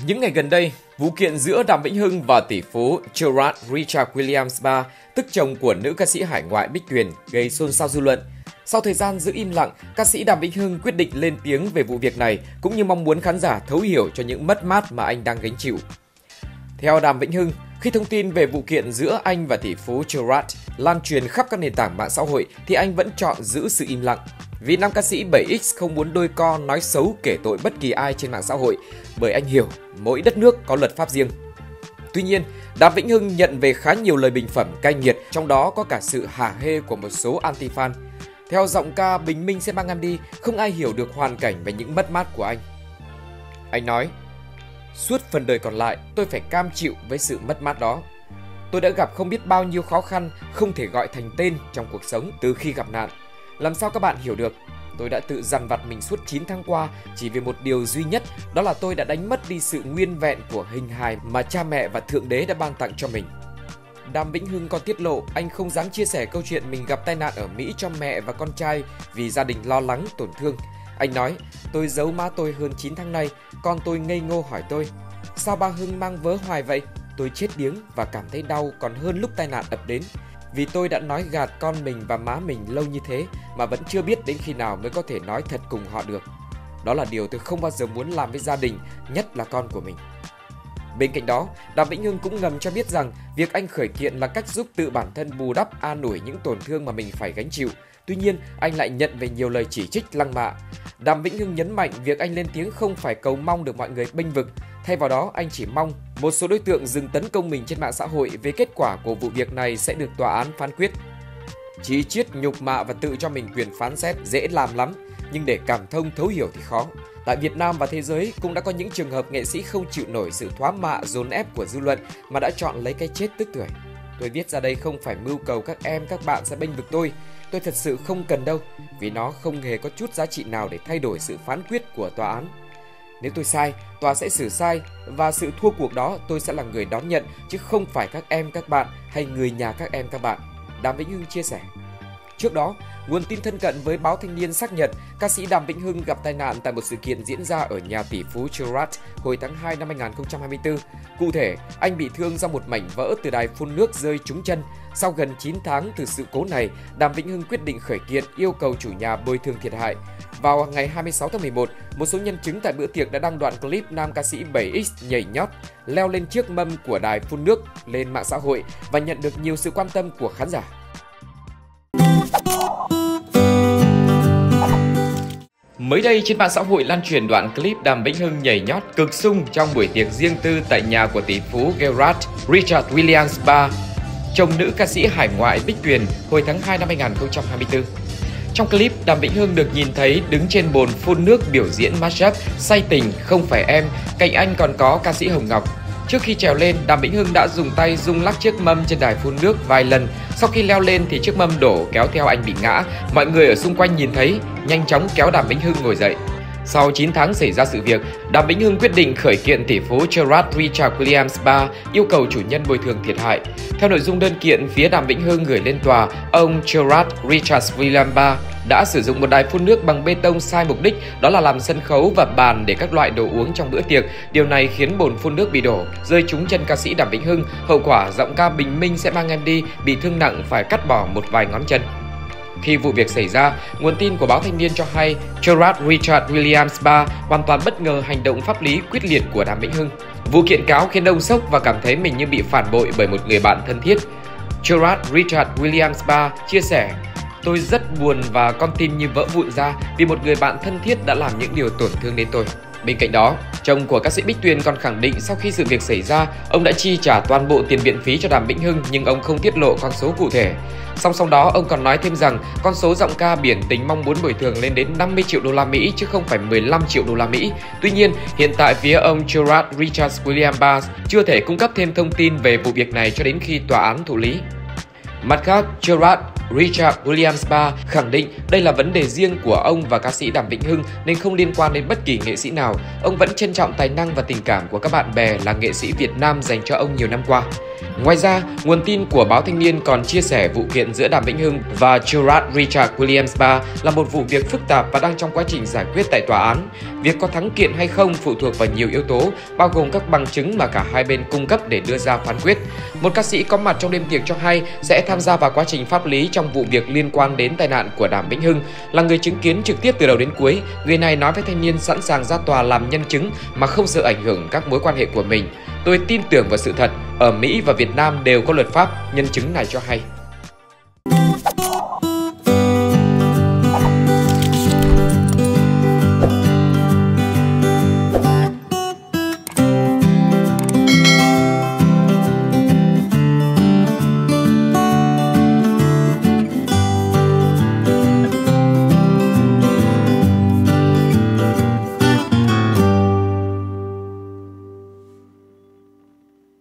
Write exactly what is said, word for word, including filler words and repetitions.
Những ngày gần đây, vụ kiện giữa Đàm Vĩnh Hưng và tỷ phú Gerard Richard Williams ba, tức chồng của nữ ca sĩ hải ngoại Bích Tuyền, gây xôn xao dư luận. Sau thời gian giữ im lặng, ca sĩ Đàm Vĩnh Hưng quyết định lên tiếng về vụ việc này, cũng như mong muốn khán giả thấu hiểu cho những mất mát mà anh đang gánh chịu. Theo Đàm Vĩnh Hưng, khi thông tin về vụ kiện giữa anh và tỷ phú Gerard lan truyền khắp các nền tảng mạng xã hội, thì anh vẫn chọn giữ sự im lặng. Vì nam ca sĩ bảy x không muốn đôi co nói xấu kể tội bất kỳ ai trên mạng xã hội, bởi anh hiểu mỗi đất nước có luật pháp riêng. Tuy nhiên, Đàm Vĩnh Hưng nhận về khá nhiều lời bình phẩm cay nghiệt, trong đó có cả sự hả hê của một số anti-fan. Theo giọng ca Bình Minh sẽ mang em đi, không ai hiểu được hoàn cảnh và những mất mát của anh. Anh nói, suốt phần đời còn lại tôi phải cam chịu với sự mất mát đó. Tôi đã gặp không biết bao nhiêu khó khăn không thể gọi thành tên trong cuộc sống từ khi gặp nạn. Làm sao các bạn hiểu được? Tôi đã tự dằn vặt mình suốt chín tháng qua chỉ vì một điều duy nhất, đó là tôi đã đánh mất đi sự nguyên vẹn của hình hài mà cha mẹ và Thượng Đế đã ban tặng cho mình. Đàm Vĩnh Hưng còn tiết lộ anh không dám chia sẻ câu chuyện mình gặp tai nạn ở Mỹ cho mẹ và con trai vì gia đình lo lắng, tổn thương. Anh nói, tôi giấu má tôi hơn chín tháng nay, con tôi ngây ngô hỏi tôi, sao ba Hưng mang vớ hoài vậy? Tôi chết điếng và cảm thấy đau còn hơn lúc tai nạn ập đến. Vì tôi đã nói gạt con mình và má mình lâu như thế mà vẫn chưa biết đến khi nào mới có thể nói thật cùng họ được. Đó là điều tôi không bao giờ muốn làm với gia đình, nhất là con của mình. Bên cạnh đó, Đàm Vĩnh Hưng cũng ngầm cho biết rằng việc anh khởi kiện là cách giúp tự bản thân bù đắp an ủi những tổn thương mà mình phải gánh chịu. Tuy nhiên, anh lại nhận về nhiều lời chỉ trích lăng mạ. Đàm Vĩnh Hưng nhấn mạnh việc anh lên tiếng không phải cầu mong được mọi người bênh vực. Thay vào đó, anh chỉ mong một số đối tượng dừng tấn công mình trên mạng xã hội về kết quả của vụ việc này sẽ được tòa án phán quyết. Chỉ triết, nhục mạ và tự cho mình quyền phán xét dễ làm lắm, nhưng để cảm thông thấu hiểu thì khó. Tại Việt Nam và thế giới cũng đã có những trường hợp nghệ sĩ không chịu nổi sự thoá mạ dồn ép của dư luận mà đã chọn lấy cái chết tức tưởi. Tôi viết ra đây không phải mưu cầu các em các bạn sẽ bênh vực tôi. Tôi thật sự không cần đâu, vì nó không hề có chút giá trị nào để thay đổi sự phán quyết của tòa án. Nếu tôi sai, tòa sẽ xử sai và sự thua cuộc đó tôi sẽ là người đón nhận, chứ không phải các em các bạn hay người nhà các em các bạn. Đàm Vĩnh Hưng chia sẻ. Trước đó, nguồn tin thân cận với báo Thanh niên xác nhận ca sĩ Đàm Vĩnh Hưng gặp tai nạn tại một sự kiện diễn ra ở nhà tỷ phú Gerard hồi tháng hai năm hai nghìn không trăm hai mươi tư. Cụ thể, anh bị thương do một mảnh vỡ từ đài phun nước rơi trúng chân. Sau gần chín tháng từ sự cố này, Đàm Vĩnh Hưng quyết định khởi kiện yêu cầu chủ nhà bồi thường thiệt hại. Vào ngày hai mươi sáu tháng mười một, một số nhân chứng tại bữa tiệc đã đăng đoạn clip nam ca sĩ bảy x nhảy nhót, leo lên chiếc mâm của đài phun nước lên mạng xã hội và nhận được nhiều sự quan tâm của khán giả. Mới đây trên mạng xã hội lan truyền đoạn clip Đàm Vĩnh Hưng nhảy nhót cực sung trong buổi tiệc riêng tư tại nhà của tỷ phú Gerard Richard Williams ba, chồng nữ ca sĩ hải ngoại Bích Tuyền hồi tháng hai năm hai nghìn không trăm hai mươi tư. Trong clip, Đàm Vĩnh Hưng được nhìn thấy đứng trên bồn phun nước biểu diễn mashup Say Tình Không Phải Em, cạnh anh còn có ca sĩ Hồng Ngọc. Trước khi trèo lên, Đàm Vĩnh Hưng đã dùng tay rung lắc chiếc mâm trên đài phun nước vài lần. Sau khi leo lên thì chiếc mâm đổ kéo theo anh bị ngã. Mọi người ở xung quanh nhìn thấy, nhanh chóng kéo Đàm Vĩnh Hưng ngồi dậy. Sau chín tháng xảy ra sự việc, Đàm Vĩnh Hưng quyết định khởi kiện tỷ phú Gerard Richard Williams ba yêu cầu chủ nhân bồi thường thiệt hại. Theo nội dung đơn kiện, phía Đàm Vĩnh Hưng gửi lên tòa, ông Gerard Richard Williams ba đã sử dụng một đài phun nước bằng bê tông sai mục đích, đó là làm sân khấu và bàn để các loại đồ uống trong bữa tiệc. Điều này khiến bồn phun nước bị đổ, rơi trúng chân ca sĩ Đàm Vĩnh Hưng. Hậu quả, giọng ca Bình Minh Sẽ Mang Em Đi bị thương nặng phải cắt bỏ một vài ngón chân. Khi vụ việc xảy ra, nguồn tin của báo Thanh niên cho hay Gerard Richard Williams ba hoàn toàn bất ngờ hành động pháp lý quyết liệt của Đàm Vĩnh Hưng. Vụ kiện cáo khiến ông sốc và cảm thấy mình như bị phản bội bởi một người bạn thân thiết. Gerard Richard Williams ba chia sẻ, tôi rất buồn và con tim như vỡ vụn ra vì một người bạn thân thiết đã làm những điều tổn thương đến tôi. Bên cạnh đó, chồng của ca sĩ Bích Tuyền còn khẳng định sau khi sự việc xảy ra, ông đã chi trả toàn bộ tiền viện phí cho Đàm Vĩnh Hưng nhưng ông không tiết lộ con số cụ thể. Song song đó, ông còn nói thêm rằng con số giọng ca biển tình mong muốn bồi thường lên đến năm mươi triệu đô la Mỹ chứ không phải mười lăm triệu đô la Mỹ. Tuy nhiên, hiện tại phía ông Gerard Richard Williams ba chưa thể cung cấp thêm thông tin về vụ việc này cho đến khi tòa án thụ lý. Mặt khác, Gerard Richard Williams ba khẳng định đây là vấn đề riêng của ông và ca sĩ Đàm Vĩnh Hưng nên không liên quan đến bất kỳ nghệ sĩ nào. Ông vẫn trân trọng tài năng và tình cảm của các bạn bè là nghệ sĩ Việt Nam dành cho ông nhiều năm qua. Ngoài ra, nguồn tin của báo Thanh niên còn chia sẻ vụ kiện giữa Đàm Vĩnh Hưng và Gerard Richard Williams ba là một vụ việc phức tạp và đang trong quá trình giải quyết tại tòa án. Việc có thắng kiện hay không phụ thuộc vào nhiều yếu tố, bao gồm các bằng chứng mà cả hai bên cung cấp để đưa ra phán quyết. Một ca sĩ có mặt trong đêm tiệc cho hay sẽ tham gia vào quá trình pháp lý trong vụ việc liên quan đến tai nạn của Đàm Vĩnh Hưng. Là người chứng kiến trực tiếp từ đầu đến cuối, người này nói với Thanh niên sẵn sàng ra tòa làm nhân chứng mà không sợ ảnh hưởng các mối quan hệ của mình. Tôi tin tưởng vào sự thật, ở Mỹ và Việt Nam đều có luật pháp, nhân chứng này cho hay.